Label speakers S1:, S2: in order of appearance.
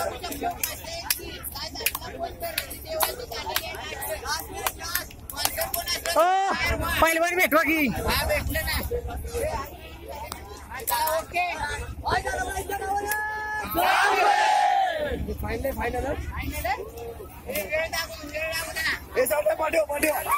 S1: पहिलवान भेटवा की
S2: भेटलं ना ओके
S1: फायनल
S2: वेळ दाखवून
S1: हे चालतंय पाठव